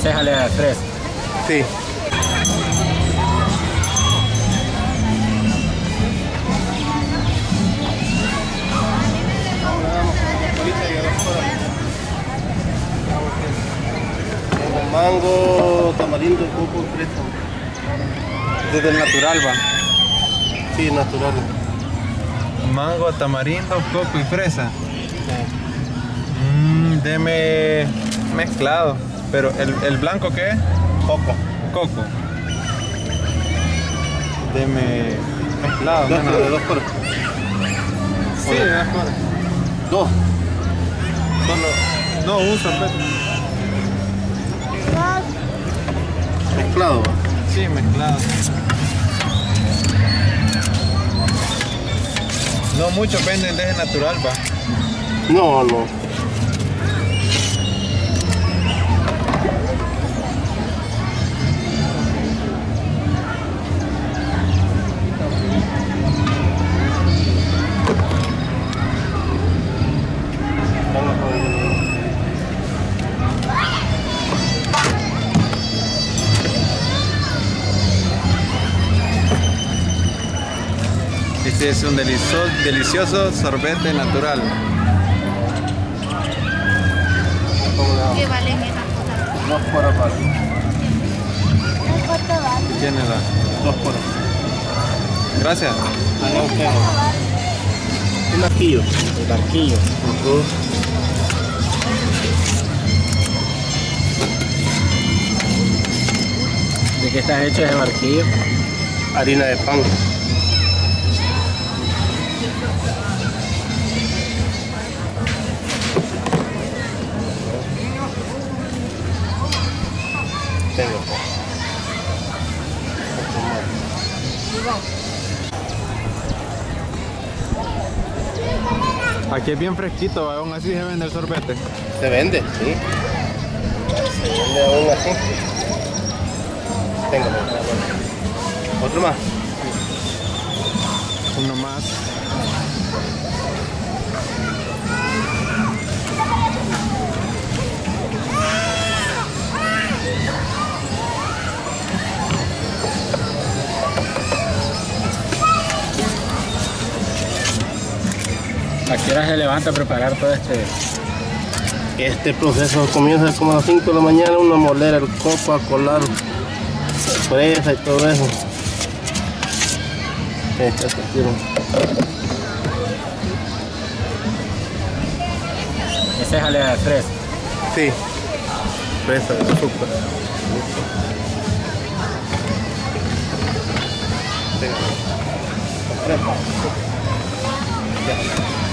Ese es jalea de fresa. Sí. Mango, tamarindo, coco, fresa. Desde el natural va. Sí, natural. Mango, tamarindo, coco y fresa. Deme mezclado. Pero el blanco, ¿qué es? Coco. Coco. Deme mezclado. Dos por. Sí, de 2 por. Dos. Solo. No, un sorbete. Mezclado. Sí, mezclado. No muchos venden de ese natural, va. No, no. Este es un delicioso sorbete natural. ¿Qué valen esas cosas? 2 por aparte. ¿Cuánto vale? ¿Quién es la? 2 por. Gracias. Allá usted. Un barquillo. El barquillo. ¿De qué está hecho ese barquillo? Harina de pan. Tengo. Aquí es bien fresquito, aún así se vende el sorbete. Se vende, sí. Se vende aún así. Tengo. Otro más. Uno más. ¿A qué hora se levanta a preparar todo Este proceso comienza como a las 5 de la mañana, uno a moler el coco, a colar fresa y todo eso. Ese es jalea de fresa. Sí, fresa de azúcar. Ya.